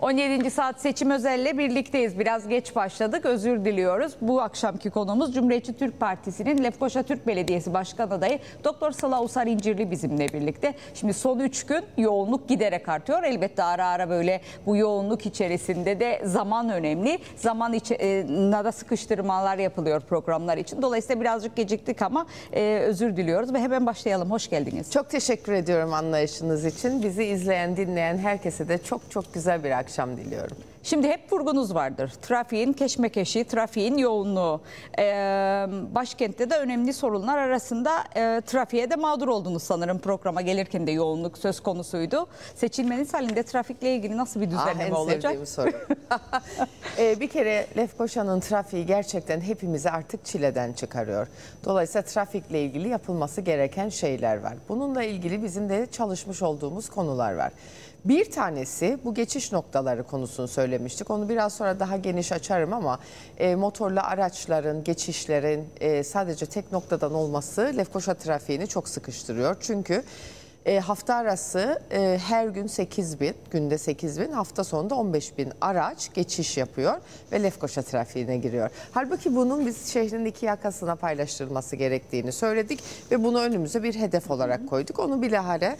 17. saat seçim özelle birlikteyiz. Biraz geç başladık. Özür diliyoruz. Bu akşamki konumuz Cumhuriyetçi Türk Partisi'nin Lefkoşa Türk Belediyesi Başkan adayı Doktor Sıla Usar İncirli bizimle birlikte. Şimdi son 3 gün yoğunluk giderek artıyor. Elbette ara ara böyle bu yoğunluk içerisinde de zaman önemli. Zamanla da sıkıştırmalar yapılıyor programlar için. Dolayısıyla birazcık geciktik ama özür diliyoruz ve hemen başlayalım. Hoş geldiniz. Çok teşekkür ediyorum anlayışınız için. Bizi izleyen, dinleyen herkese de çok güzel bir akşam diliyorum. Şimdi hep vurgunuz vardır. Trafiğin keşmekeşi, trafiğin yoğunluğu. Başkentte de önemli sorunlar arasında trafiğe de mağdur oldunuz sanırım. Programa gelirken de yoğunluk söz konusuydu. Seçilmeniz halinde trafikle ilgili nasıl bir düzenleme olacak? En sevdiğim soru. Bir kere Lefkoşa'nın trafiği gerçekten hepimizi artık çileden çıkarıyor. Dolayısıyla trafikle ilgili yapılması gereken şeyler var. Bununla ilgili bizim de çalışmış olduğumuz konular var. Bir tanesi bu geçiş noktaları konusunu söylemiştik. Onu biraz sonra daha geniş açarım ama motorlu araçların, geçişlerin sadece tek noktadan olması Lefkoşa trafiğini çok sıkıştırıyor. Çünkü hafta arası her gün 8.000, günde 8.000, hafta sonunda 15.000 araç geçiş yapıyor ve Lefkoşa trafiğine giriyor. Halbuki bunun biz şehrin iki yakasına paylaştırılması gerektiğini söyledik ve bunu önümüze bir hedef olarak koyduk. Onu bilahare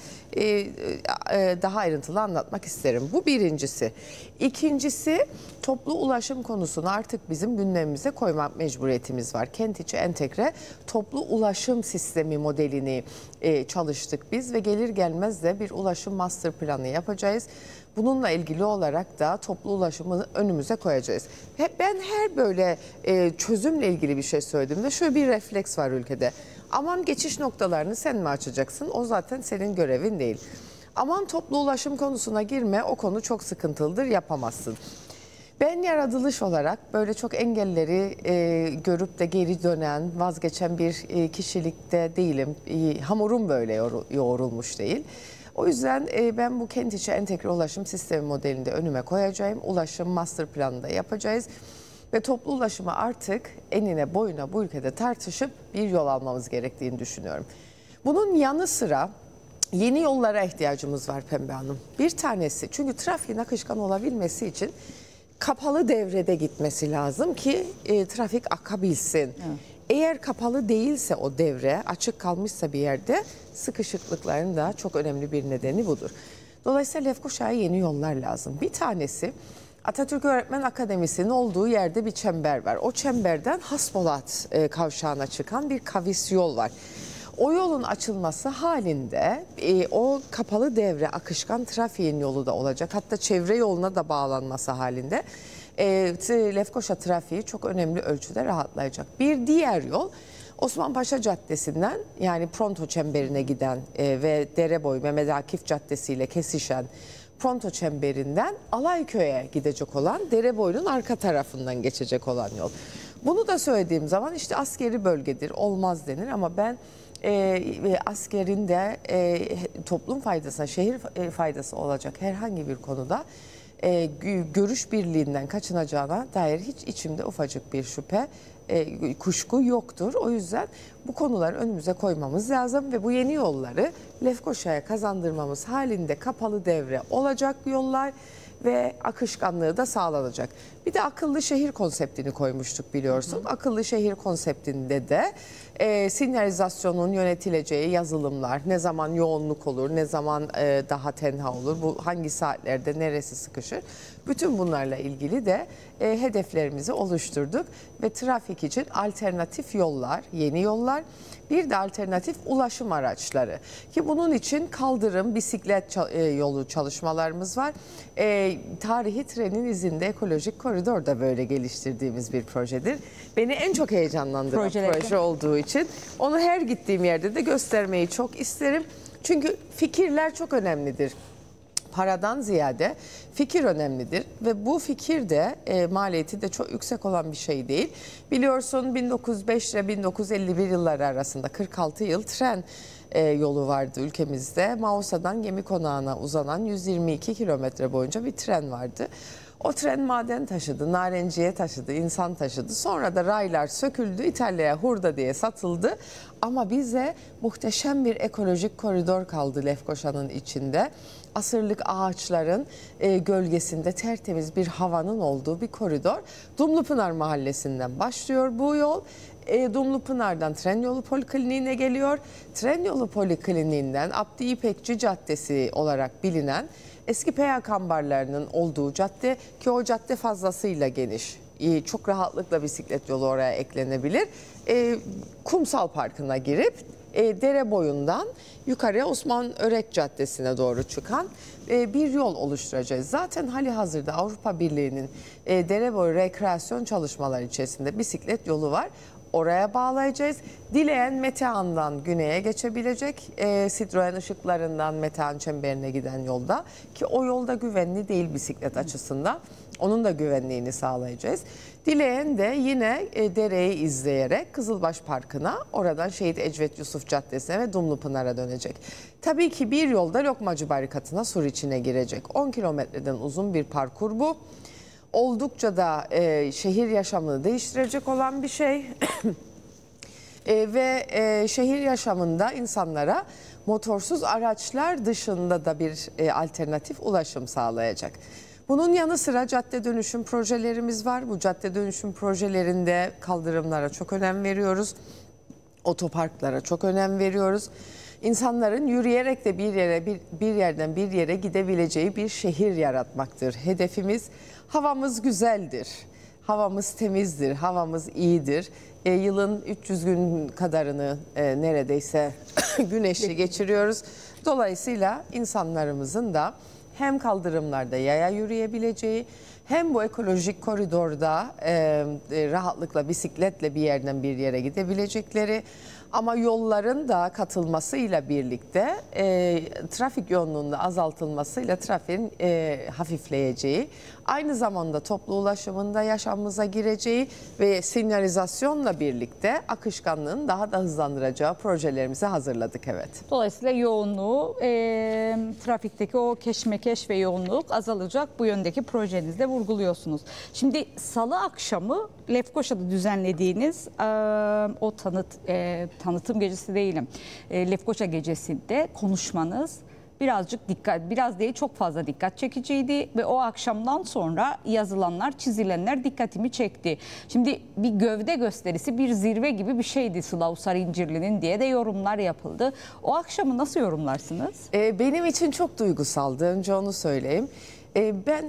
daha ayrıntılı anlatmak isterim. Bu birincisi. İkincisi, toplu ulaşım konusunu artık bizim gündemimize koymak mecburiyetimiz var. Kent içi entegre toplu ulaşım sistemi modelini çalıştık biz ve gelir gelmez de bir ulaşım master planı yapacağız. Bununla ilgili olarak da toplu ulaşımı önümüze koyacağız. Ben her böyle çözümle ilgili bir şey söylediğimde şöyle bir refleks var ülkede. Aman geçiş noktalarını sen mi açacaksın? O zaten senin görevin değil. Aman toplu ulaşım konusuna girme, o konu çok sıkıntılıdır, yapamazsın. Ben yaratılış olarak böyle çok engelleri görüp de geri dönen, vazgeçen bir kişilikte değilim. Hamurum böyle yoğrulmuş değil. O yüzden ben bu kent içi entegre ulaşım sistemi modelinde önüme koyacağım. Ulaşım master planını da yapacağız. Ve toplu ulaşımı artık enine boyuna bu ülkede tartışıp bir yol almamız gerektiğini düşünüyorum. Bunun yanı sıra yeni yollara ihtiyacımız var Pembe Hanım. Bir tanesi, çünkü trafiğin akışkan olabilmesi için kapalı devrede gitmesi lazım ki trafik akabilsin. Evet. Eğer kapalı değilse o devre, açık kalmışsa bir yerde, sıkışıklıkların da çok önemli bir nedeni budur. Dolayısıyla Lefkoşa'ya yeni yollar lazım. Bir tanesi, Atatürk Öğretmen Akademisi'nin olduğu yerde bir çember var. O çemberden Haspolat kavşağına çıkan bir kavis yol var. O yolun açılması halinde o kapalı devre akışkan trafiğin yolu da olacak. Hatta çevre yoluna da bağlanması halinde Lefkoşa trafiği çok önemli ölçüde rahatlayacak. Bir diğer yol Osmanpaşa Caddesi'nden, yani Pronto Çemberi'ne giden ve Dereboy Mehmet Akif Caddesi ile kesişen Pronto Çemberi'nden Alayköy'e gidecek olan, Dereboy'un arka tarafından geçecek olan yol. Bunu da söylediğim zaman işte askeri bölgedir, olmaz denir ama ben askerin de toplum faydasına, şehir faydası olacak herhangi bir konuda görüş birliğinden kaçınacağına dair hiç içimde ufacık bir şüphe, kuşku yoktur. O yüzden bu konuları önümüze koymamız lazım ve bu yeni yolları Lefkoşa'ya kazandırmamız halinde kapalı devre olacak yollar ve akışkanlığı da sağlanacak. Bir de akıllı şehir konseptini koymuştuk biliyorsun. Akıllı şehir konseptinde de sinyalizasyonun yönetileceği yazılımlar, ne zaman yoğunluk olur, ne zaman daha tenha olur, bu hangi saatlerde neresi sıkışır. Bütün bunlarla ilgili de hedeflerimizi oluşturduk ve trafik için alternatif yollar, yeni yollar, bir de alternatif ulaşım araçları. Ki bunun için kaldırım, bisiklet yolu çalışmalarımız var. Tarihi trenin izinde ekolojik koridor da böyle geliştirdiğimiz bir projedir. Beni en çok heyecanlandıran proje olduğu için onu her gittiğim yerde de göstermeyi çok isterim. Çünkü fikirler çok önemlidir. Paradan ziyade fikir önemlidir ve bu fikir de maliyeti de çok yüksek olan bir şey değil. Biliyorsun 1905 ile 1951 yılları arasında 46 yıl tren yolu vardı ülkemizde. Mausa'dan Gemikonağı'na uzanan 122 kilometre boyunca bir tren vardı. O tren maden taşıdı, narenciye taşıdı, insan taşıdı. Sonra da raylar söküldü, İtalya'ya hurda diye satıldı. Ama bize muhteşem bir ekolojik koridor kaldı Lefkoşa'nın içinde. Asırlık ağaçların gölgesinde tertemiz bir havanın olduğu bir koridor. Dumlupınar Mahallesi'nden başlıyor bu yol. Dumlupınar'dan Trenyolu Polikliniğine geliyor. Trenyolu Polikliniğinden Abdi İpekçi Caddesi olarak bilinen eski peyak ambarlarının olduğu cadde, ki o cadde fazlasıyla geniş. Çok rahatlıkla bisiklet yolu oraya eklenebilir. Kumsal Parkı'na girip dere boyundan yukarıya Osman Örek Caddesi'ne doğru çıkan bir yol oluşturacağız. Zaten halihazırda Avrupa Birliği'nin dere boyu rekreasyon çalışmaları içerisinde bisiklet yolu var. Oraya bağlayacağız. Dileyen Metehan'dan güneye geçebilecek. Citroen ışıklarından Metehan Çemberi'ne giden yolda, ki o yolda güvenli değil bisiklet açısından. Onun da güvenliğini sağlayacağız. Dileyen de yine dereyi izleyerek Kızılbaş Parkı'na, oradan Şehit Ecvet Yusuf Caddesi'ne ve Dumlupınar'a dönecek. Tabii ki bir yolda Lokmacı Barikatı'na, Suriçi'ne girecek. 10 kilometreden uzun bir parkur bu. Oldukça da şehir yaşamını değiştirecek olan bir şey. Ve şehir yaşamında insanlara motorsuz araçlar dışında da bir alternatif ulaşım sağlayacak. Bunun yanı sıra cadde dönüşüm projelerimiz var. Bu cadde dönüşüm projelerinde kaldırımlara çok önem veriyoruz. Otoparklara çok önem veriyoruz. İnsanların yürüyerek de bir yerden bir yere gidebileceği bir şehir yaratmaktır hedefimiz. Havamız güzeldir, havamız temizdir, havamız iyidir. Yılın 300 gün kadarını neredeyse güneşli geçiriyoruz. Dolayısıyla insanlarımızın da hem kaldırımlarda yaya yürüyebileceği, hem bu ekolojik koridorda rahatlıkla bisikletle bir yerden bir yere gidebilecekleri, ama yolların da katılmasıyla birlikte trafik yoğunluğunda azaltılmasıyla trafiğin hafifleyeceği, aynı zamanda toplu ulaşımında yaşamımıza gireceği ve sinyalizasyonla birlikte akışkanlığın daha da hızlandıracağı projelerimizi hazırladık, evet. Dolayısıyla yoğunluğu, trafikteki o keşmekeş ve yoğunluk azalacak, bu yöndeki projenizde vurguluyorsunuz. Şimdi salı akşamı Lefkoşa'da düzenlediğiniz o tanıtım gecesi değilim, Lefkoşa gecesinde konuşmanız biraz değil çok fazla dikkat çekiciydi ve o akşamdan sonra yazılanlar, çizilenler dikkatimi çekti. Şimdi bir gövde gösterisi, bir zirve gibi bir şeydi Sıla Usar İncirli'nin diye de yorumlar yapıldı. O akşamı nasıl yorumlarsınız? Benim için çok duygusaldı, önce onu söyleyeyim. Ben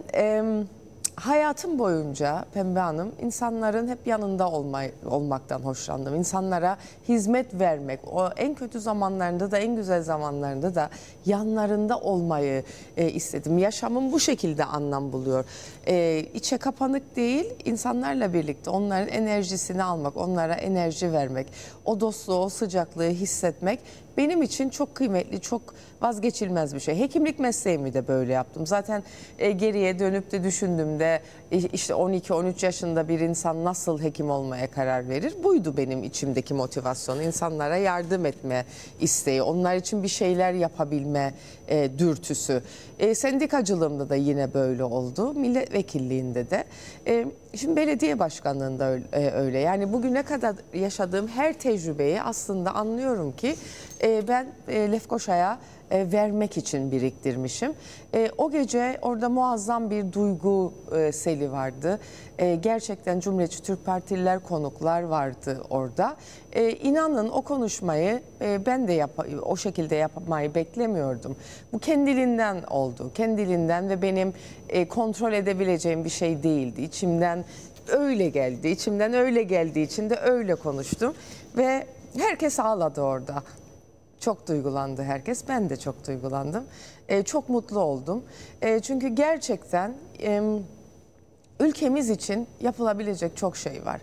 hayatım boyunca Pembe Hanım insanların hep yanında olmaktan hoşlandım. İnsanlara hizmet vermek, o en kötü zamanlarında da en güzel zamanlarında da yanlarında olmayı istedim. Yaşamım bu şekilde anlam buluyor. İçe kapanık değil, insanlarla birlikte onların enerjisini almak, onlara enerji vermek, o dostluğu, o sıcaklığı hissetmek benim için çok kıymetli, çok vazgeçilmez bir şey. Hekimlik mesleğimi de böyle yaptım. Zaten geriye dönüp de düşündüğümde işte 12-13 yaşında bir insan nasıl hekim olmaya karar verir? Buydu benim içimdeki motivasyon. İnsanlara yardım etme isteği, onlar için bir şeyler yapabilme dürtüsü. Sendikacılığımda da yine böyle oldu. Milletvekilliğinde de. Şimdi belediye başkanlığında öyle. Yani bugüne kadar yaşadığım her tecrübeyi aslında anlıyorum ki ben Lefkoşa'ya vermek için biriktirmişim. O gece orada muazzam bir duygu seli vardı. Gerçekten Cumhuriyetçi Türk Partililer, konuklar vardı orada. İnanın o konuşmayı ben de o şekilde yapmayı beklemiyordum. Bu kendiliğinden oldu. Kendiliğinden ve benim kontrol edebileceğim bir şey değildi. İçimden öyle geldi. İçimden öyle geldiği için de öyle konuştum. Ve herkes ağladı orada. Çok duygulandı herkes. Ben de çok duygulandım. Çok mutlu oldum. Çünkü gerçekten ülkemiz için yapılabilecek çok şey var.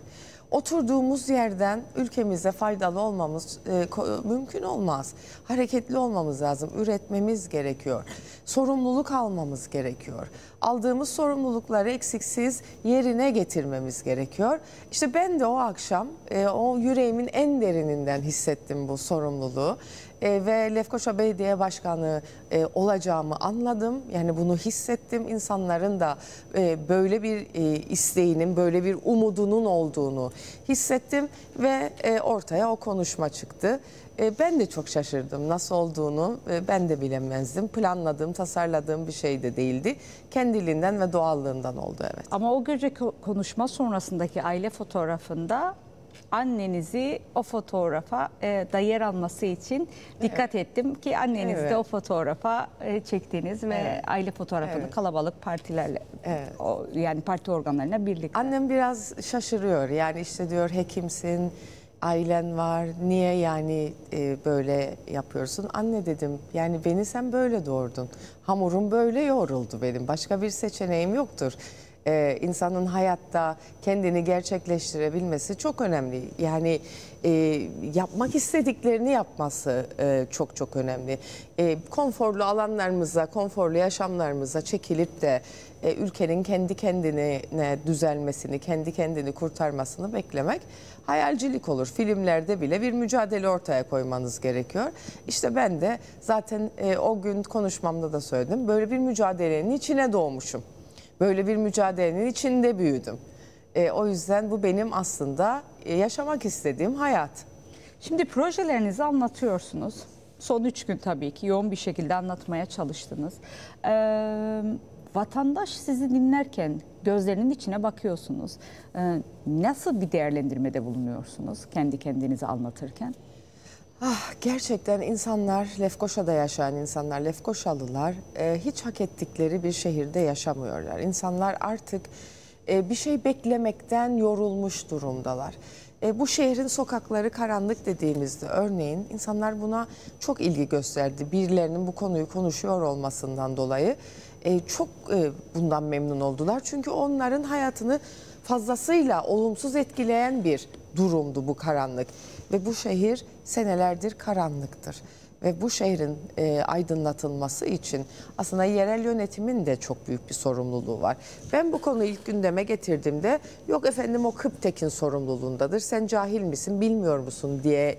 Oturduğumuz yerden ülkemize faydalı olmamız mümkün olmaz. Hareketli olmamız lazım, üretmemiz gerekiyor. Sorumluluk almamız gerekiyor. Aldığımız sorumlulukları eksiksiz yerine getirmemiz gerekiyor. İşte ben de o akşam o yüreğimin en derininden hissettim bu sorumluluğu. Ve Lefkoşa Belediye Başkanı olacağımı anladım. Yani bunu hissettim. İnsanların da böyle bir isteğinin, böyle bir umudunun olduğunu hissettim ve ortaya o konuşma çıktı. Ben de çok şaşırdım. Nasıl olduğunu ben de bilemezdim. Planladığım, tasarladığım bir şey de değildi. Kendiliğinden ve doğallığından oldu, evet. Ama o gece konuşma sonrasındaki aile fotoğrafında annenizi o fotoğrafa da yer alması için dikkat ettim ki annenizi de o fotoğrafa çektiğiniz ve aile fotoğrafını kalabalık partilerle yani parti organlarına birlikte. Annem biraz şaşırıyor. Yani işte diyor, hekimsin, ailen var, niye yani böyle yapıyorsun? Anne dedim, yani beni sen böyle doğurdun. Hamurum böyle yoğruldu benim. Başka bir seçeneğim yoktur. İnsanın hayatta kendini gerçekleştirebilmesi çok önemli. Yani yapmak istediklerini yapması çok çok önemli. Konforlu alanlarımıza, konforlu yaşamlarımıza çekilip de ülkenin kendi kendine düzelmesini, kendi kendini kurtarmasını beklemek hayalcilik olur. Filmlerde bile bir mücadele ortaya koymanız gerekiyor. İşte ben de zaten o gün konuşmamda da söyledim. Böyle bir mücadelenin içine doğmuşum. Böyle bir mücadelenin içinde büyüdüm. O yüzden bu benim aslında yaşamak istediğim hayat. Şimdi projelerinizi anlatıyorsunuz. Son 3 gün tabii ki yoğun bir şekilde anlatmaya çalıştınız. Vatandaş sizi dinlerken gözlerinin içine bakıyorsunuz. Nasıl bir değerlendirmede bulunuyorsunuz kendi kendinizi anlatırken? Gerçekten insanlar, Lefkoşa'da yaşayan insanlar, Lefkoşalılar hiç hak ettikleri bir şehirde yaşamıyorlar. İnsanlar artık bir şey beklemekten yorulmuş durumdalar. Bu şehrin sokakları karanlık dediğimizde örneğin insanlar buna çok ilgi gösterdi. Birilerinin bu konuyu konuşuyor olmasından dolayı çok bundan memnun oldular. Çünkü onların hayatını fazlasıyla olumsuz etkileyen bir durumdu bu karanlık. Ve bu şehir senelerdir karanlıktır. Ve bu şehrin aydınlatılması için aslında yerel yönetimin de çok büyük bir sorumluluğu var. Ben bu konuyu ilk gündeme getirdiğimde yok efendim o Kıptek'in sorumluluğundadır, sen cahil misin, bilmiyor musun diye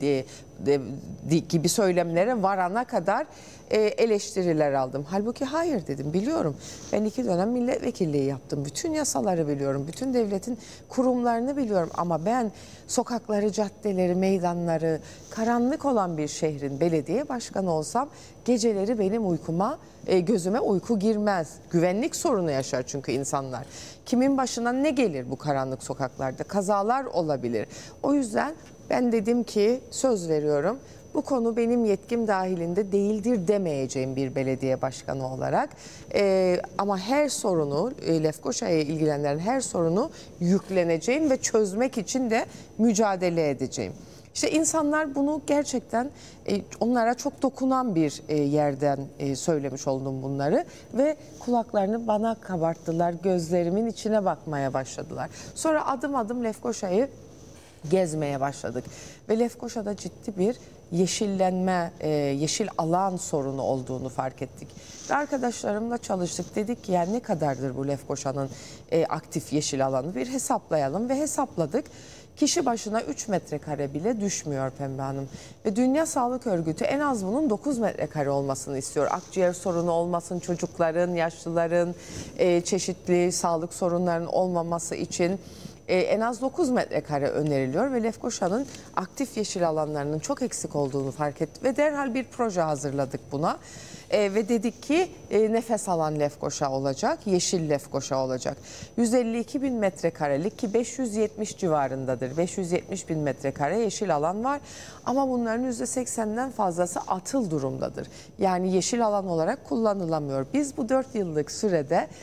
gibi söylemlere varana kadar eleştiriler aldım. Halbuki hayır dedim, biliyorum. Ben 2 dönem milletvekilliği yaptım. Bütün yasaları biliyorum. Bütün devletin kurumlarını biliyorum. Ama ben sokakları, caddeleri, meydanları, karanlık olan bir şehrin belediye başkanı olsam geceleri benim gözüme uyku girmez. Güvenlik sorunu yaşar çünkü insanlar. Kimin başına ne gelir bu karanlık sokaklarda? Kazalar olabilir. O yüzden ben dedim ki söz veriyorum, bu konu benim yetkim dahilinde değildir demeyeceğim bir belediye başkanı olarak. Ama her sorunu, Lefkoşa'ya ilgilenenlerin her sorunu yükleneceğim ve çözmek için de mücadele edeceğim. İşte insanlar bunu gerçekten onlara çok dokunan bir yerden söylemiş oldum bunları ve kulaklarını bana kabarttılar, gözlerimin içine bakmaya başladılar. Sonra adım adım Lefkoşa'yı gezmeye başladık ve Lefkoşa'da ciddi bir yeşillenme, yeşil alan sorunu olduğunu fark ettik. Ve arkadaşlarımla çalıştık, dedik ki yani ne kadardır bu Lefkoşa'nın aktif yeşil alanı, bir hesaplayalım ve hesapladık. Kişi başına 3 metrekare bile düşmüyor Pembe Hanım. Ve Dünya Sağlık Örgütü en az bunun 9 metrekare olmasını istiyor. Akciğer sorunu olmasın, çocukların, yaşlıların, çeşitli sağlık sorunlarının olmaması için en az 9 metrekare öneriliyor ve Lefkoşa'nın aktif yeşil alanlarının çok eksik olduğunu fark ettik ve derhal bir proje hazırladık buna. Ve dedik ki nefes alan Lefkoşa olacak, yeşil Lefkoşa olacak. 152 bin metrekarelik ki 570 civarındadır. 570 bin metrekare yeşil alan var ama bunların %80'den fazlası atıl durumdadır. Yani yeşil alan olarak kullanılamıyor. Biz bu 4 yıllık sürede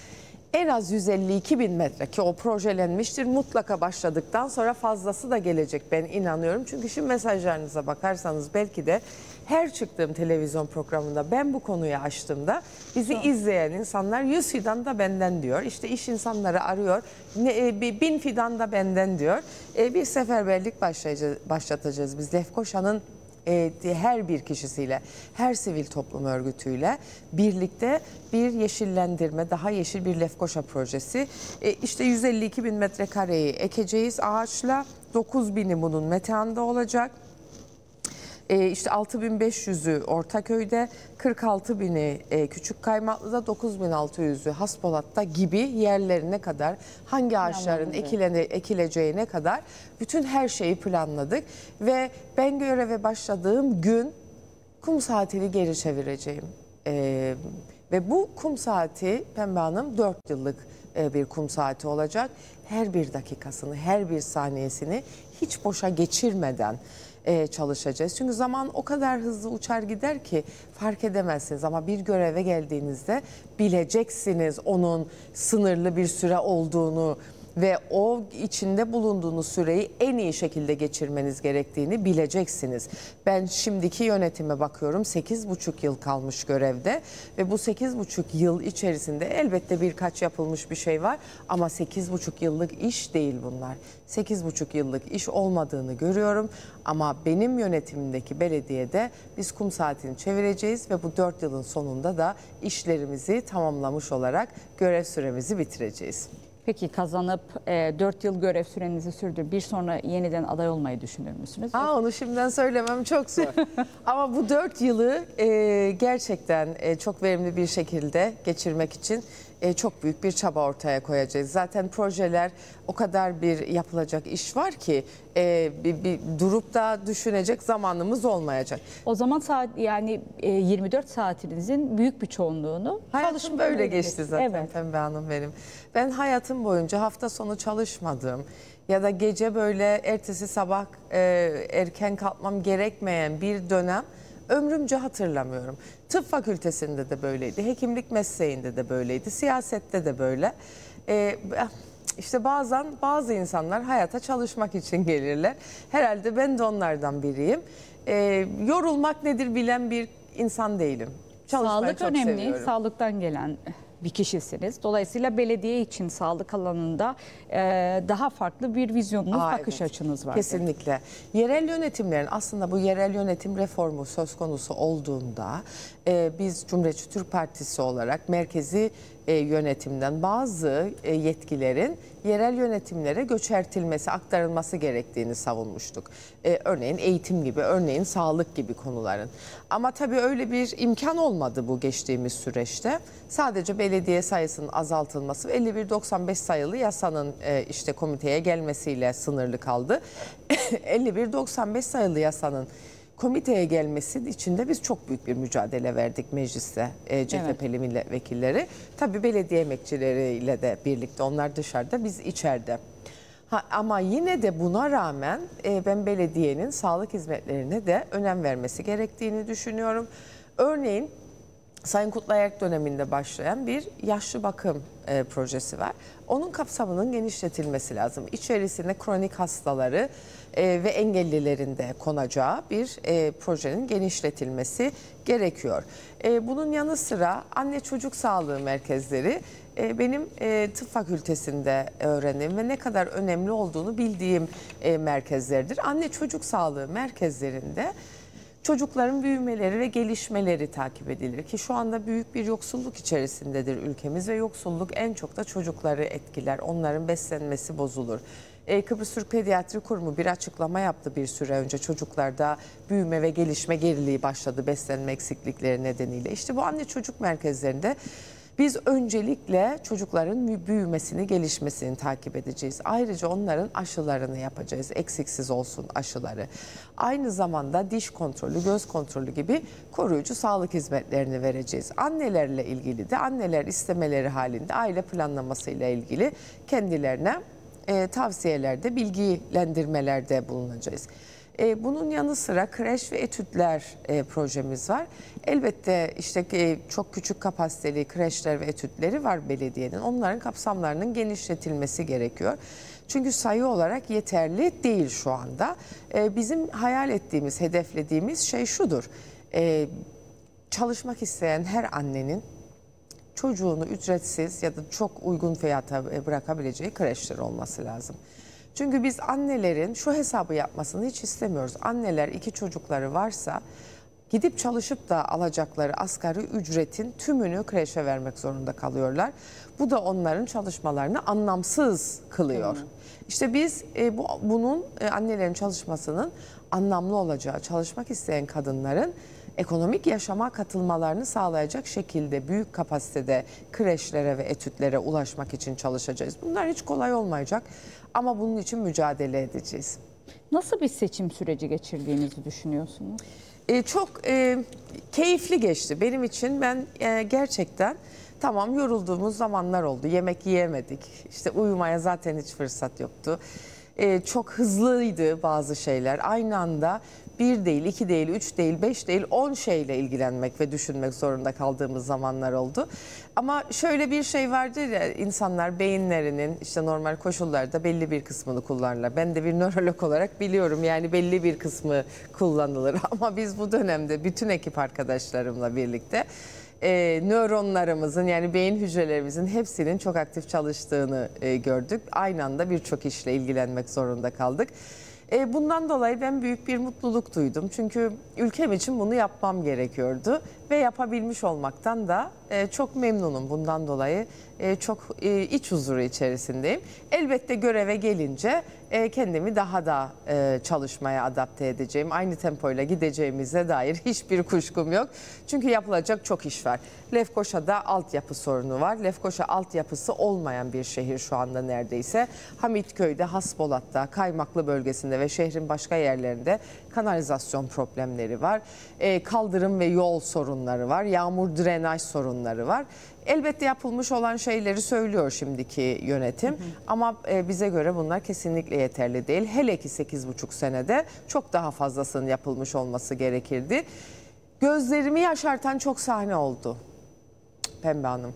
en az 152 bin metre ki o projelenmiştir. Mutlaka başladıktan sonra fazlası da gelecek, ben inanıyorum. Çünkü şimdi mesajlarınıza bakarsanız belki de her çıktığım televizyon programında ben bu konuyu açtığımda bizi izleyen insanlar 100 fidan da benden diyor. İşte iş insanları arıyor, 1000 fidan da benden diyor. Bir seferberlik başlatacağız biz Lefkoşa'nın her bir kişisiyle, her sivil toplum örgütüyle birlikte bir yeşillendirme, daha yeşil bir Lefkoşa projesi. İşte 152 bin metrekareyi ekeceğiz ağaçla, 9 bini bunun Metehan'da olacak. İşte 6500'ü Ortaköy'de, 46 bini Küçükkaymaklı'da, 9600'ü Haspolat'ta gibi yerlerine kadar, hangi ağaçların ekileceğine kadar bütün her şeyi planladık. Ve ben göreve başladığım gün kum saatini geri çevireceğim. Ve bu kum saati Pembe Hanım 4 yıllık bir kum saati olacak. Her bir dakikasını, her bir saniyesini hiç boşa geçirmeden çalışacağız. Çünkü zaman o kadar hızlı uçar gider ki fark edemezsiniz, ama bir göreve geldiğinizde bileceksiniz onun sınırlı bir süre olduğunu ve o içinde bulunduğunuz süreyi en iyi şekilde geçirmeniz gerektiğini bileceksiniz. Ben şimdiki yönetime bakıyorum, 8,5 yıl kalmış görevde ve bu 8,5 yıl içerisinde elbette birkaç yapılmış bir şey var ama 8,5 yıllık iş değil bunlar. 8,5 yıllık iş olmadığını görüyorum ama benim yönetimimdeki belediyede biz kum saatini çevireceğiz ve bu 4 yılın sonunda da işlerimizi tamamlamış olarak görev süremizi bitireceğiz. Peki kazanıp 4 yıl görev sürenizi sürdür. Bir sonra yeniden aday olmayı düşünür müsünüz? Onu şimdiden söylemem çok zor. Ama bu 4 yılı gerçekten çok verimli bir şekilde geçirmek için çok büyük bir çaba ortaya koyacağız. Zaten projeler, o kadar bir yapılacak iş var ki bir durup da düşünecek zamanımız olmayacak. O zaman yani 24 saatinizin büyük bir çoğunluğunu hayatım böyle geçti zaten, evet. Pembe Hanım benim. Ben hayatım boyunca hafta sonu çalışmadım ya da gece böyle ertesi sabah erken kalkmam gerekmeyen bir dönem ömrümce hatırlamıyorum. Tıp fakültesinde de böyleydi, hekimlik mesleğinde de böyleydi, siyasette de böyle. İşte bazen bazı insanlar hayata çalışmak için gelirler. Herhalde ben de onlardan biriyim. Yorulmak nedir bilen bir insan değilim. Çalışmayı Sağlık çok önemli, seviyorum. sağlıktan gelen bir kişisiniz. Dolayısıyla belediye için sağlık alanında daha farklı bir vizyonunuz, bakış Evet, açınız var. kesinlikle. Yerel yönetimlerin, aslında bu yerel yönetim reformu söz konusu olduğunda biz Cumhuriyetçi Türk Partisi olarak merkezi yönetimden bazı yetkilerin yerel yönetimlere göçertilmesi, aktarılması gerektiğini savunmuştuk. Örneğin eğitim gibi, örneğin sağlık gibi konuların. Ama tabii öyle bir imkan olmadı bu geçtiğimiz süreçte. Sadece belediye sayısının azaltılması ve 51-95 sayılı yasanın işte komiteye gelmesiyle sınırlı kaldı. 51-95 sayılı yasanın komiteye gelmesi için de biz çok büyük bir mücadele verdik mecliste, CHP'li milletvekilleri. Tabii belediye emekçileriyle de birlikte, onlar dışarıda, biz içeride. Ama yine de buna rağmen ben belediyenin sağlık hizmetlerine de önem vermesi gerektiğini düşünüyorum. Örneğin Sayın Kutlayerk döneminde başlayan bir yaşlı bakım projesi var. Onun kapsamının genişletilmesi lazım. İçerisine kronik hastaları ve engellilerin de konacağı bir projenin genişletilmesi gerekiyor. Bunun yanı sıra anne çocuk sağlığı merkezleri benim tıp fakültesinde öğrendiğim ve ne kadar önemli olduğunu bildiğim merkezlerdir. Anne çocuk sağlığı merkezlerinde çocukların büyümeleri ve gelişmeleri takip edilir ki şu anda büyük bir yoksulluk içerisindedir ülkemiz ve yoksulluk en çok da çocukları etkiler. Onların beslenmesi bozulur. Kıbrıs Türk Pediatri Kurumu bir açıklama yaptı bir süre önce, çocuklarda büyüme ve gelişme geriliği başladı beslenme eksiklikleri nedeniyle. İşte bu anne çocuk merkezlerinde biz öncelikle çocukların büyümesini, gelişmesini takip edeceğiz. Ayrıca onların aşılarını yapacağız. Eksiksiz olsun aşıları. Aynı zamanda diş kontrolü, göz kontrolü gibi koruyucu sağlık hizmetlerini vereceğiz. Annelerle ilgili de anneler istemeleri halinde aile planlamasıyla ilgili kendilerine tavsiyelerde, bilgilendirmelerde bulunacağız. Bunun yanı sıra kreş ve etütler projemiz var. Elbette işte çok küçük kapasiteli kreşler ve etütleri var belediyenin. Onların kapsamlarının genişletilmesi gerekiyor. Çünkü sayı olarak yeterli değil şu anda. Bizim hayal ettiğimiz, hedeflediğimiz şey şudur. Çalışmak isteyen her annenin çocuğunu ücretsiz ya da çok uygun fiyata bırakabileceği kreşler olması lazım. Çünkü biz annelerin şu hesabı yapmasını hiç istemiyoruz. Anneler 2 çocukları varsa gidip çalışıp da alacakları asgari ücretin tümünü kreşe vermek zorunda kalıyorlar. Bu da onların çalışmalarını anlamsız kılıyor. İşte biz bunun annelerin çalışmasının anlamlı olacağı, çalışmak isteyen kadınların ekonomik yaşama katılmalarını sağlayacak şekilde büyük kapasitede kreşlere ve etütlere ulaşmak için çalışacağız. Bunlar hiç kolay olmayacak ama bunun için mücadele edeceğiz. Nasıl bir seçim süreci geçirdiğinizi düşünüyorsunuz? Çok keyifli geçti benim için. Ben gerçekten tamam yorulduğumuz zamanlar oldu. Yemek yiyemedik. İşte uyumaya zaten hiç fırsat yoktu. Çok hızlıydı bazı şeyler. Aynı anda 1 değil, 2 değil, 3 değil, 5 değil, 10 şeyle ilgilenmek ve düşünmek zorunda kaldığımız zamanlar oldu. Ama şöyle bir şey vardır ya, insanlar beyinlerinin işte normal koşullarda belli bir kısmını kullanırlar. Ben de bir nörolog olarak biliyorum yani belli bir kısmı kullanılır. Ama biz bu dönemde bütün ekip arkadaşlarımla birlikte nöronlarımızın yani beyin hücrelerimizin hepsinin çok aktif çalıştığını gördük. Aynı anda birçok işle ilgilenmek zorunda kaldık. Bundan dolayı ben büyük bir mutluluk duydum. Çünkü ülkem için bunu yapmam gerekiyordu. Ve yapabilmiş olmaktan da çok memnunum. Bundan dolayı çok iç huzuru içerisindeyim. Elbette göreve gelince kendimi daha da çalışmaya adapte edeceğim. Aynı tempoyla gideceğimize dair hiçbir kuşkum yok. Çünkü yapılacak çok iş var. Lefkoşa'da altyapı sorunu var. Lefkoşa altyapısı olmayan bir şehir şu anda neredeyse. Hamitköy'de, Haspolat'ta, Kaymaklı bölgesinde ve şehrin başka yerlerinde kanalizasyon problemleri var. Kaldırım ve yol sorunları var. Yağmur drenaj sorunları var. Elbette yapılmış olan şeyleri söylüyor şimdiki yönetim. Ama bize göre bunlar kesinlikle yeterli değil. Hele ki 8,5 senede çok daha fazlasının yapılmış olması gerekirdi. Gözlerimi yaşartan çok sahne oldu Pembe Hanım.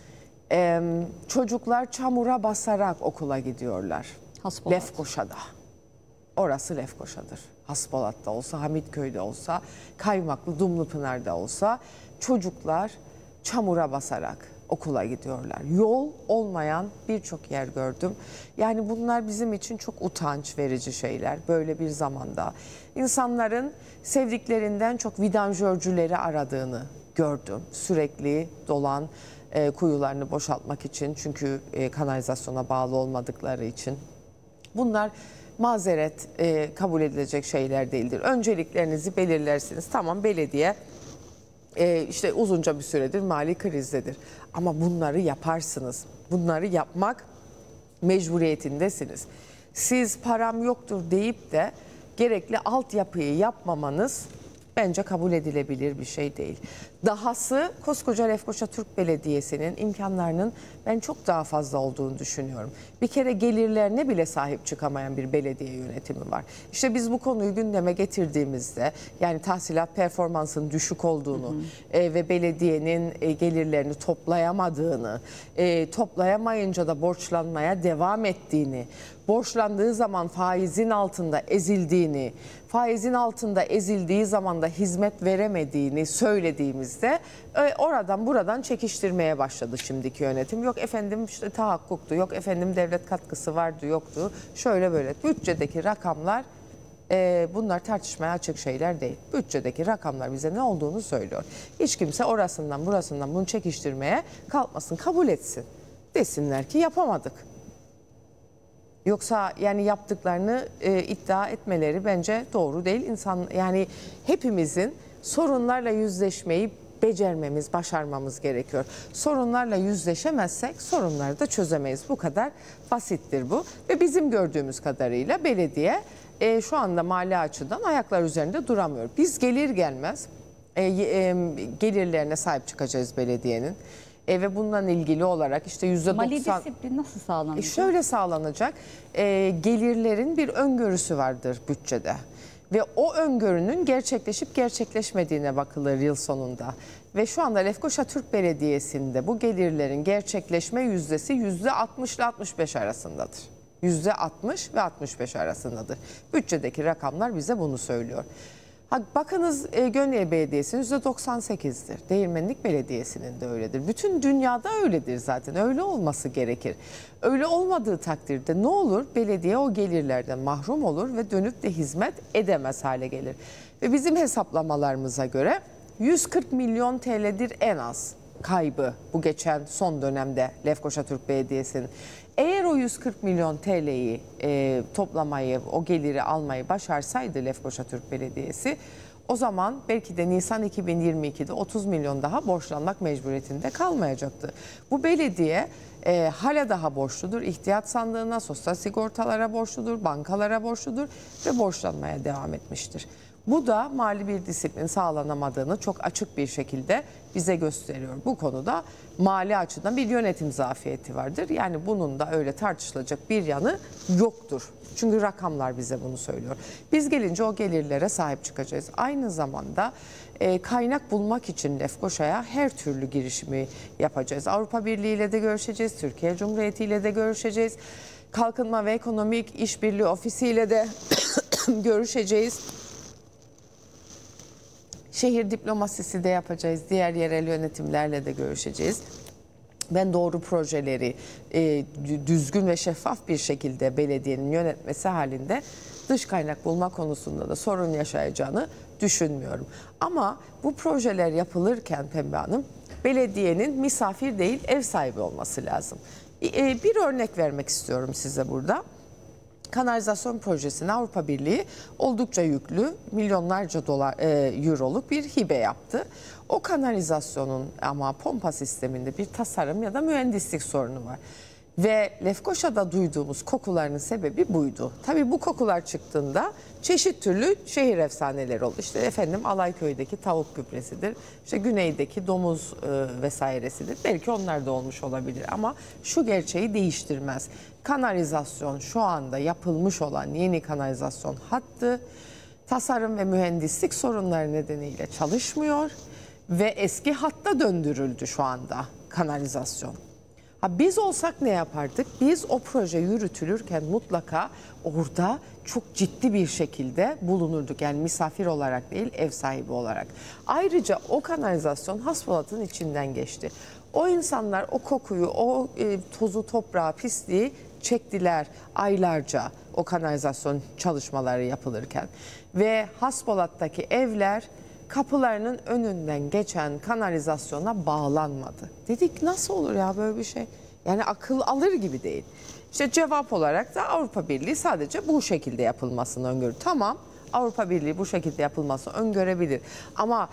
Çocuklar çamura basarak okula gidiyorlar. Haspolat. Lefkoşa'da. Orası Lefkoşa'dır. Haspolat'ta olsa, Hamitköy'de olsa, Kaymaklı, Dumlupınar'da olsa çocuklar çamura basarak okula gidiyorlar. Yol olmayan birçok yer gördüm. Yani bunlar bizim için çok utanç verici şeyler böyle bir zamanda. İnsanların sevdiklerinden çok vidanjörcüleri aradığını gördüm. Sürekli dolan kuyularını boşaltmak için çünkü kanalizasyona bağlı olmadıkları için. Bunlar mazeret kabul edilecek şeyler değildir. Önceliklerinizi belirlersiniz. Tamam belediye işte uzunca bir süredir mali krizdedir. Ama bunları yaparsınız. Bunları yapmak mecburiyetindesiniz. Siz param yoktur deyip de gerekli altyapıyı yapmamanız bence kabul edilebilir bir şey değil. Dahası koskoca Lefkoşa Türk Belediyesi'nin imkanlarının ben çok daha fazla olduğunu düşünüyorum. Bir kere gelirlerine bile sahip çıkamayan bir belediye yönetimi var. İşte biz bu konuyu gündeme getirdiğimizde yani tahsilat performansının düşük olduğunu ve belediyenin gelirlerini toplayamadığını, toplayamayınca da borçlanmaya devam ettiğini, borçlandığı zaman faizin altında ezildiğini, faizin altında ezildiği zaman da hizmet veremediğini söylediğimizde oradan buradan çekiştirmeye başladı şimdiki yönetim. Yok efendim işte tahakkuktu, yok efendim devlet katkısı vardı, yoktu. Şöyle böyle bütçedeki rakamlar bunlar tartışmaya açık şeyler değil. Bütçedeki rakamlar bize ne olduğunu söylüyor. Hiç kimse orasından burasından bunu çekiştirmeye kalkmasın, kabul etsin. Desinler ki yapamadık. Yoksa yani yaptıklarını iddia etmeleri bence doğru değil. Yani hepimizin sorunlarla yüzleşmeyi becermemiz, başarmamız gerekiyor. Sorunlarla yüzleşemezsek sorunları da çözemeyiz. Bu kadar basittir bu. Ve bizim gördüğümüz kadarıyla belediye şu anda mali açıdan ayaklar üzerinde duramıyor. Biz gelir gelmez gelirlerine sahip çıkacağız belediyenin. Ve bundan ilgili olarak işte %90... Mali disiplin nasıl sağlanacak? Şöyle sağlanacak, gelirlerin bir öngörüsü vardır bütçede. Ve o öngörünün gerçekleşip gerçekleşmediğine bakılır yıl sonunda. Ve şu anda Lefkoşa Türk Belediyesi'nde bu gelirlerin gerçekleşme yüzdesi %60 ile 65 arasındadır. %60 ve 65 arasındadır. Bütçedeki rakamlar bize bunu söylüyor. Bakınız Gönyeli Belediyesi'nin %98'dir. Değirmenlik Belediyesi'nin de öyledir. Bütün dünyada öyledir zaten. Öyle olması gerekir. Öyle olmadığı takdirde ne olur? Belediye o gelirlerden mahrum olur ve dönüp de hizmet edemez hale gelir. Ve bizim hesaplamalarımıza göre 140 milyon TL'dir en az kaybı bu geçen son dönemde Lefkoşa Türk Belediyesi'nin. Eğer o 140 milyon TL'yi toplamayı, o geliri almayı başarsaydı Lefkoşa Türk Belediyesi, o zaman belki de Nisan 2022'de 30 milyon daha borçlanmak mecburiyetinde kalmayacaktı. Bu belediye hala daha borçludur. İhtiyat sandığına, sosyal sigortalara borçludur, bankalara borçludur ve borçlanmaya devam etmiştir. Bu da mali bir disiplin sağlanamadığını çok açık bir şekilde bize gösteriyor. Bu konuda mali açıdan bir yönetim zafiyeti vardır. Yani bunun da öyle tartışılacak bir yanı yoktur. Çünkü rakamlar bize bunu söylüyor. Biz gelince o gelirlere sahip çıkacağız. Aynı zamanda kaynak bulmak için Lefkoşa'ya her türlü girişimi yapacağız. Avrupa Birliği ile de görüşeceğiz, Türkiye Cumhuriyeti ile de görüşeceğiz. Kalkınma ve Ekonomik İşbirliği Ofisi ile de görüşeceğiz. Şehir diplomasisi de yapacağız. Diğer yerel yönetimlerle de görüşeceğiz. Ben doğru projeleri düzgün ve şeffaf bir şekilde belediyenin yönetmesi halinde dış kaynak bulma konusunda da sorun yaşayacağını düşünmüyorum. Ama bu projeler yapılırken Pembe Hanım, belediyenin misafir değil ev sahibi olması lazım. Bir örnek vermek istiyorum size burada. Kanalizasyon projesine Avrupa Birliği oldukça yüklü milyonlarca euroluk bir hibe yaptı. O kanalizasyonun ama pompa sisteminde bir tasarım ya da mühendislik sorunu var. Ve Lefkoşa'da duyduğumuz kokuların sebebi buydu. Tabii bu kokular çıktığında çeşit türlü şehir efsaneleri oldu. İşte efendim Alayköy'deki tavuk gübresidir, işte güneydeki domuz vesairesidir. Belki onlar da olmuş olabilir ama şu gerçeği değiştirmez. Kanalizasyon şu anda yapılmış olan yeni kanalizasyon hattı tasarım ve mühendislik sorunları nedeniyle çalışmıyor ve eski hatta döndürüldü şu anda kanalizasyon. Biz olsak ne yapardık? Biz o proje yürütülürken mutlaka orada çok ciddi bir şekilde bulunurduk. Yani misafir olarak değil, ev sahibi olarak. Ayrıca o kanalizasyon Haspolat'ın içinden geçti. O insanlar o kokuyu, o tozu, toprağı, pisliği çektiler aylarca o kanalizasyon çalışmaları yapılırken. Ve Haspolat'taki evler kapılarının önünden geçen kanalizasyona bağlanmadı. Dedik nasıl olur ya böyle bir şey? Yani akıl alır gibi değil. İşte cevap olarak da Avrupa Birliği sadece bu şekilde yapılmasını öngörür. Tamam, Avrupa Birliği bu şekilde yapılmasını öngörebilir. Ama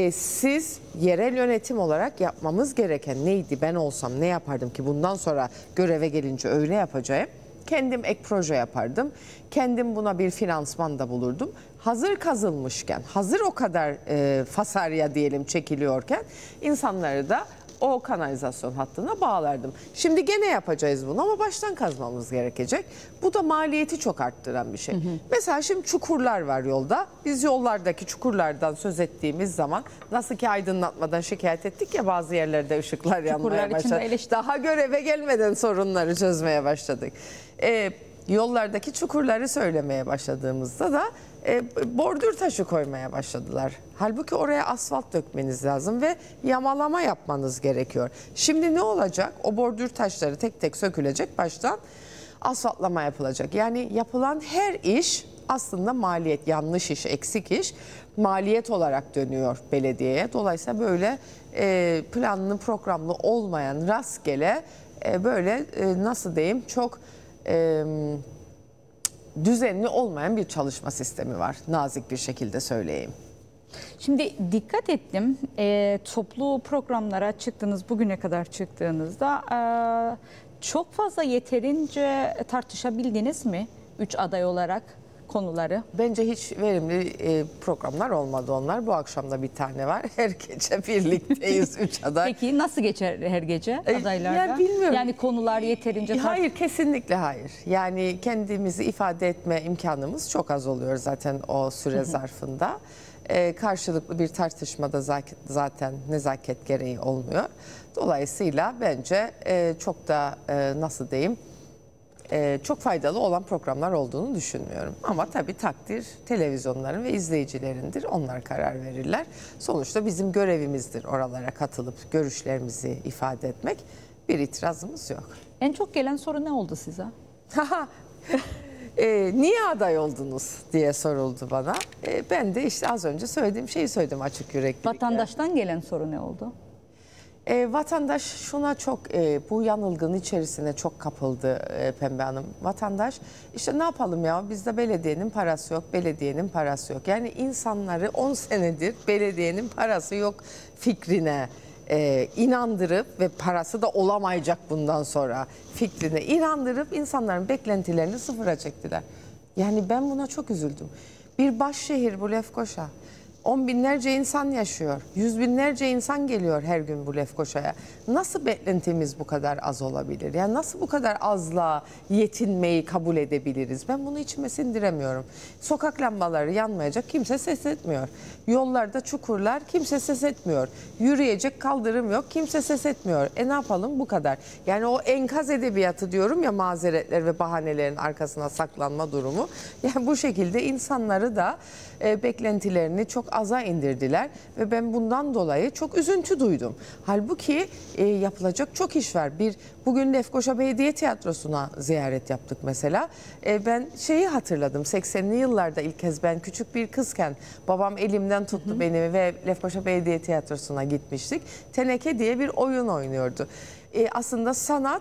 siz yerel yönetim olarak yapmamız gereken neydi? Ben olsam ne yapardım ki bundan sonra göreve gelince öyle yapacağım? Kendim ek proje yapardım. Kendim buna bir finansman da bulurdum. Hazır kazılmışken, hazır o kadar fasarya diyelim çekiliyorken insanları da o kanalizasyon hattına bağlardım. Şimdi gene yapacağız bunu ama baştan kazmamız gerekecek. Bu da maliyeti çok arttıran bir şey. Mesela şimdi çukurlar var yolda. Biz yollardaki çukurlardan söz ettiğimiz zaman nasıl ki aydınlatmadan şikayet ettik ya bazı yerlerde ışıklar yanmaya başladı. Daha göreve gelmeden sorunları çözmeye başladık. Yollardaki çukurları söylemeye başladığımızda da bordür taşı koymaya başladılar. Halbuki oraya asfalt dökmeniz lazım ve yamalama yapmanız gerekiyor. Şimdi ne olacak? O bordür taşları tek tek sökülecek, baştan asfaltlama yapılacak. Yani yapılan her iş aslında maliyet, yanlış iş, eksik iş maliyet olarak dönüyor belediyeye. Dolayısıyla böyle planlı programlı olmayan rastgele böyle nasıl diyeyim çok düzenli olmayan bir çalışma sistemi var. Nazik bir şekilde söyleyeyim. Şimdi dikkat ettim, toplu programlara çıktınız, bugüne kadar çıktığınızda çok fazla yeterince tartışabildiniz mi 3 aday olarak? konuları? Bence hiç verimli programlar olmadı onlar. Bu akşam da bir tane var. Her gece birlikteyiz 3 aday. Peki nasıl geçer her gece adaylarda? Yani bilmiyorum. Yani konular yeterince Hayır, kesinlikle hayır. Yani kendimizi ifade etme imkanımız çok az oluyor zaten o süre zarfında. Karşılıklı bir tartışmada zaten nezaket gereği olmuyor. Dolayısıyla bence çok da nasıl diyeyim, çok faydalı olan programlar olduğunu düşünmüyorum. Ama tabii takdir televizyonların ve izleyicilerindir. Onlar karar verirler. Sonuçta bizim görevimizdir oralara katılıp görüşlerimizi ifade etmek. Bir itirazımız yok. En çok gelen soru ne oldu size? Niye aday oldunuz diye soruldu bana. Ben de işte az önce söylediğim şeyi söyledim açık yüreklilikle. Vatandaştan gelen soru ne oldu? Vatandaş şuna çok bu yanılgının içerisine çok kapıldı Pembe Hanım. Vatandaş işte ne yapalım ya, bizde belediyenin parası yok, belediyenin parası yok. Yani insanları 10 senedir belediyenin parası yok fikrine inandırıp ve parası da olamayacak bundan sonra fikrine inandırıp insanların beklentilerini sıfıra çektiler. Yani ben buna çok üzüldüm. Bir başşehir bu Lefkoşa. 10 binlerce insan yaşıyor. 100 binlerce insan geliyor her gün bu Lefkoşa'ya. Nasıl beklentimiz bu kadar az olabilir? Yani nasıl bu kadar azla yetinmeyi kabul edebiliriz? Ben bunu içime sindiremiyorum. Sokak lambaları yanmayacak, kimse ses etmiyor. Yollarda çukurlar, kimse ses etmiyor. Yürüyecek kaldırım yok, kimse ses etmiyor. Ne yapalım, bu kadar. Yani o enkaz edebiyatı diyorum ya, mazeretler ve bahanelerin arkasına saklanma durumu. Yani bu şekilde insanları da beklentilerini çok aza indirdiler ve ben bundan dolayı çok üzüntü duydum. Halbuki yapılacak çok iş var. Bugün Lefkoşa Belediye Tiyatrosu'na ziyaret yaptık mesela. Ben şeyi hatırladım, 80'li yıllarda ilk kez ben küçük bir kızken babam elimden tuttu beni ve Lefkoşa Belediye Tiyatrosu'na gitmiştik. Teneke diye bir oyun oynuyordu. Aslında sanat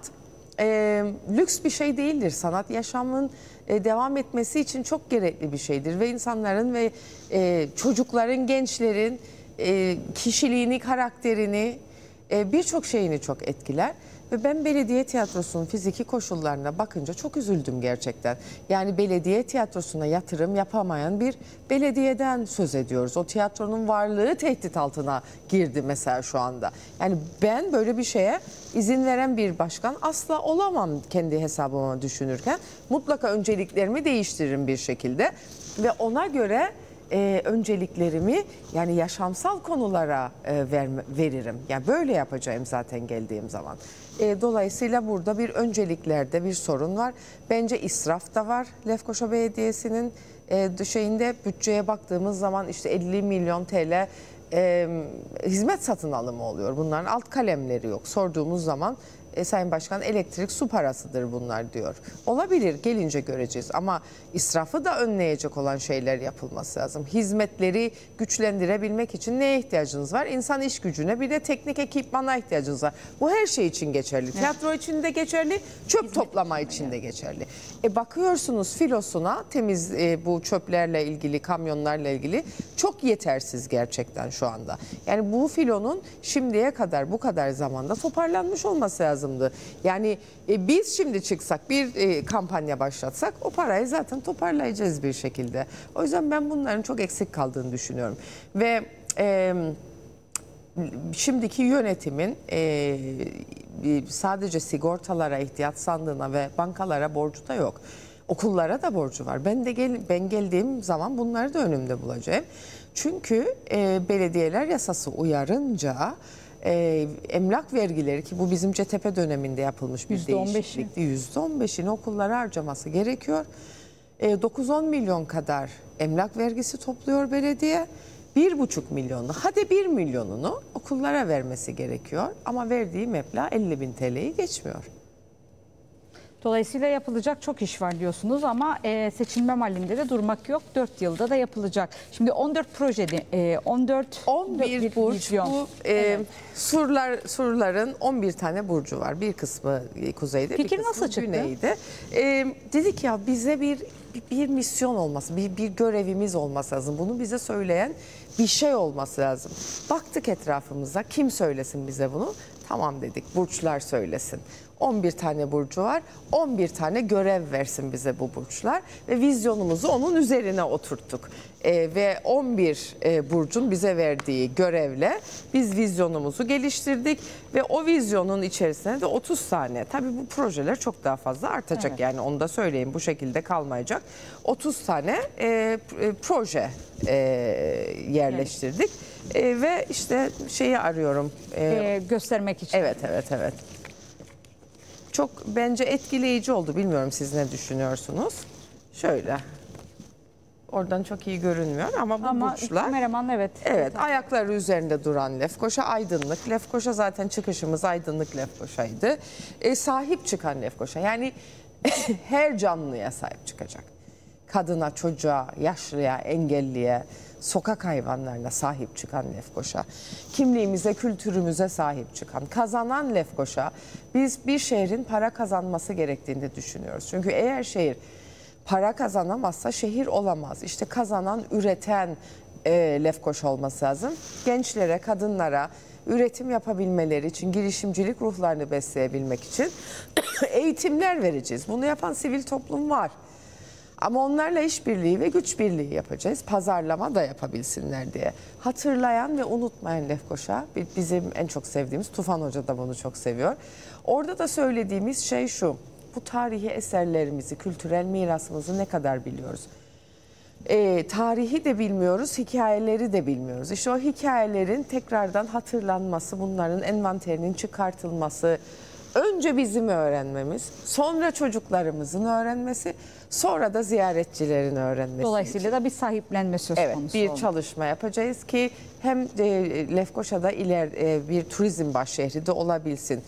lüks bir şey değildir. Sanat yaşamın devam etmesi için çok gerekli bir şeydir ve insanların ve çocukların, gençlerin kişiliğini, karakterini, birçok şeyini çok etkiler. Ve ben belediye tiyatrosunun fiziki koşullarına bakınca çok üzüldüm gerçekten. Yani belediye tiyatrosuna yatırım yapamayan bir belediyeden söz ediyoruz. O tiyatronun varlığı tehdit altına girdi mesela şu anda. Yani ben böyle bir şeye izin veren bir başkan asla olamam kendi hesabıma düşünürken. Mutlaka önceliklerimi değiştiririm bir şekilde ve ona göre önceliklerimi yani yaşamsal konulara veririm. Yani böyle yapacağım zaten geldiğim zaman. Dolayısıyla burada bir önceliklerde bir sorun var. Bence israf da var Lefkoşa Belediyesi'nin bütçeye baktığımız zaman işte 50 milyon TL hizmet satın alımı oluyor. Bunların alt kalemleri yok. Sorduğumuz zaman Sayın Başkan elektrik su parasıdır bunlar diyor. Olabilir, gelince göreceğiz ama israfı da önleyecek olan şeyler yapılması lazım. Hizmetleri güçlendirebilmek için neye ihtiyacınız var? İnsan iş gücüne, bir de teknik ekipmana ihtiyacınız var. Bu her şey için geçerli. Tiyatro için de geçerli, çöp toplama için de geçerli. Bakıyorsunuz filosuna temiz bu çöplerle ilgili, kamyonlarla ilgili çok yetersiz gerçekten şu anda. Yani bu filonun şimdiye kadar bu kadar zamanda toparlanmış olması lazım. Yani biz şimdi çıksak bir kampanya başlatsak o parayı zaten toparlayacağız bir şekilde. O yüzden ben bunların çok eksik kaldığını düşünüyorum. Ve şimdiki yönetimin sadece sigortalara, ihtiyaç sandığına ve bankalara borcu da yok. Okullara da borcu var. Ben geldiğim zaman bunları da önümde bulacağım. Çünkü belediyeler yasası uyarınca emlak vergileri, ki bu bizim CTP döneminde yapılmış bir değişiklikti. %15'ini okullara harcaması gerekiyor. 9-10 milyon kadar emlak vergisi topluyor belediye. 1,5 milyonunu, hadi 1 milyonunu okullara vermesi gerekiyor. Ama verdiği meblağ 50 bin TL'yi geçmiyor. Dolayısıyla yapılacak çok iş var diyorsunuz ama seçilmem halinde de durmak yok. 4 yılda da yapılacak. Şimdi 14 projede 11 burç bu surların 11 tane burcu var. Bir kısmı kuzeyde, Fikir bir kısmı nasıl çıktı? güneyde. Dedik ya bize bir misyon olması, bir görevimiz olması lazım. Bunu bize söyleyen bir şey olması lazım. Baktık etrafımıza, kim söylesin bize bunu? Tamam dedik, burçlar söylesin. 11 tane burcu var. 11 tane görev versin bize bu burçlar ve vizyonumuzu onun üzerine oturttuk. Ve 11 burcun bize verdiği görevle biz vizyonumuzu geliştirdik ve o vizyonun içerisine de 30 tane, tabii bu projeler çok daha fazla artacak, evet. Yani onu da söyleyeyim, bu şekilde kalmayacak. 30 tane proje yerleştirdik. Ve işte şeyi arıyorum. Göstermek için. Evet. Çok bence etkileyici oldu. Bilmiyorum siz ne düşünüyorsunuz? Şöyle. Oradan çok iyi görünmüyor ama bu burçlar. Kameraman evet. Evet, ayakları üzerinde duran Lefkoşa, aydınlık. Lefkoşa zaten çıkışımız aydınlık Lefkoşa'ydı. Sahip çıkan Lefkoşa. Yani her canlıya sahip çıkacak. Kadına, çocuğa, yaşlıya, engelliye, sokak hayvanlarına sahip çıkan Lefkoşa. Kimliğimize, kültürümüze sahip çıkan, kazanan Lefkoşa. Biz bir şehrin para kazanması gerektiğini düşünüyoruz. Çünkü eğer şehir para kazanamazsa şehir olamaz. İşte kazanan, üreten Lefkoşa olması lazım. Gençlere, kadınlara üretim yapabilmeleri için, girişimcilik ruhlarını besleyebilmek için eğitimler vereceğiz. Bunu yapan sivil toplum var. Ama onlarla işbirliği ve güç birliği yapacağız. Pazarlama da yapabilsinler diye. Hatırlayan ve unutmayan Lefkoşa, bizim en çok sevdiğimiz, Tufan Hoca da bunu çok seviyor. Orada da söylediğimiz şey şu: bu tarihi eserlerimizi, kültürel mirasımızı ne kadar biliyoruz? Tarihi de bilmiyoruz, hikayeleri de bilmiyoruz. İşte o hikayelerin tekrardan hatırlanması, bunların envanterinin çıkartılması, önce bizim öğrenmemiz, sonra çocuklarımızın öğrenmesi, sonra da ziyaretçilerin öğrenmesi. Dolayısıyla da bir sahiplenme söz konusu. Evet, bir çalışma yapacağız ki hem Lefkoşa'da bir turizm başşehri de olabilsin.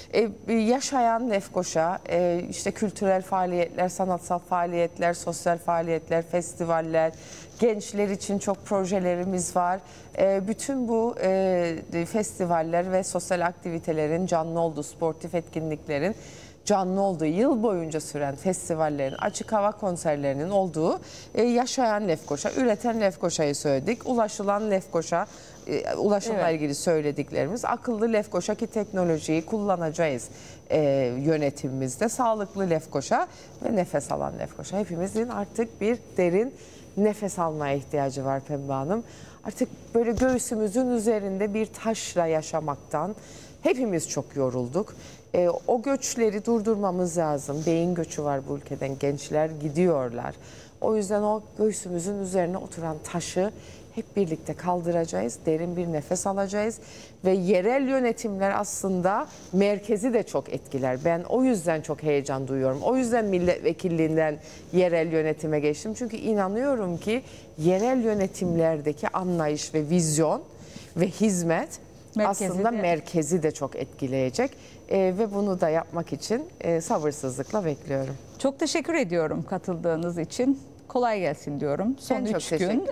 Yaşayan Lefkoşa, işte kültürel faaliyetler, sanatsal faaliyetler, sosyal faaliyetler, festivaller, gençler için çok projelerimiz var. Bütün bu festivaller ve sosyal aktivitelerin canlı olduğu, sportif etkinliklerin canlı olduğu, yıl boyunca süren festivallerin, açık hava konserlerinin olduğu yaşayan Lefkoşa, üreten Lefkoşa'yı söyledik. Ulaşılan Lefkoşa, ulaşımla ilgili söylediklerimiz. Akıllı Lefkoşa ki teknolojiyi kullanacağız yönetimimizde. Sağlıklı Lefkoşa ve nefes alan Lefkoşa. Hepimizin artık bir derin nefes almaya ihtiyacı var Pembe Hanım. Artık böyle göğsümüzün üzerinde bir taşla yaşamaktan hepimiz çok yorulduk. O göçleri durdurmamız lazım. Beyin göçü var bu ülkeden. Gençler gidiyorlar. O yüzden o göğsümüzün üzerine oturan taşı hep birlikte kaldıracağız. Derin bir nefes alacağız. Ve yerel yönetimler aslında merkezi de çok etkiler. Ben o yüzden çok heyecan duyuyorum. O yüzden milletvekilliğinden yerel yönetime geçtim. Çünkü inanıyorum ki yerel yönetimlerdeki anlayış ve vizyon ve hizmet aslında merkezi de çok etkileyecek ve bunu da yapmak için sabırsızlıkla bekliyorum. Çok teşekkür ediyorum katıldığınız için. Kolay gelsin diyorum. Son 3 gün.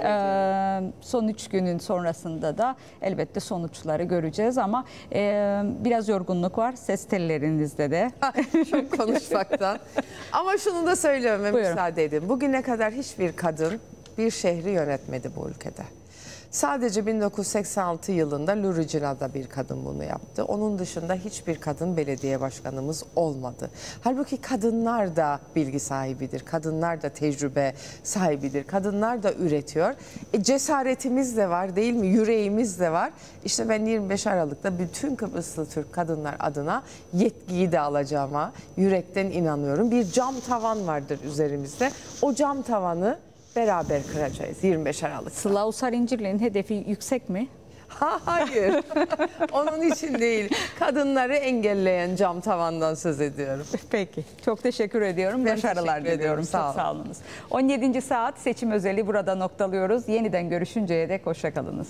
Son 3 günün sonrasında da elbette sonuçları göreceğiz ama biraz yorgunluk var ses tellerinizde de. Çok konuşmaktan. Ama şunu da söylememe müsaade edin. Bugüne kadar hiçbir kadın bir şehri yönetmedi bu ülkede. Sadece 1986 yılında Luricina'da bir kadın bunu yaptı. Onun dışında hiçbir kadın belediye başkanımız olmadı. Halbuki kadınlar da bilgi sahibidir, kadınlar da tecrübe sahibidir, kadınlar da üretiyor. Cesaretimiz de var değil mi? Yüreğimiz de var. İşte ben 25 Aralık'ta bütün Kıbrıslı Türk kadınlar adına yetkiyi de alacağıma yürekten inanıyorum. Bir cam tavan vardır üzerimizde. O cam tavanı beraber kıracağız 25 Aralık. Sıla Usar İncirli'nin hedefi yüksek mi? Hayır. Onun için değil. Kadınları engelleyen cam tavandan söz ediyorum. Peki. Çok teşekkür ediyorum. Ben Başarılar teşekkür diliyorum. ediyorum. Sağ olunuz. 17. saat seçim özeli burada noktalıyoruz. Yeniden görüşünceye dek hoşça kalınız.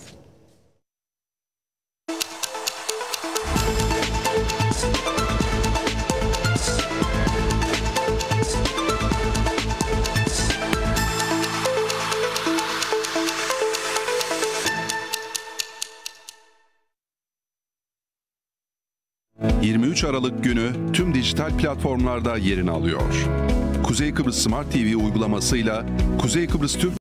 ...23 Aralık günü tüm dijital platformlarda yerini alıyor. Kuzey Kıbrıs Smart TV uygulamasıyla Kuzey Kıbrıs Türk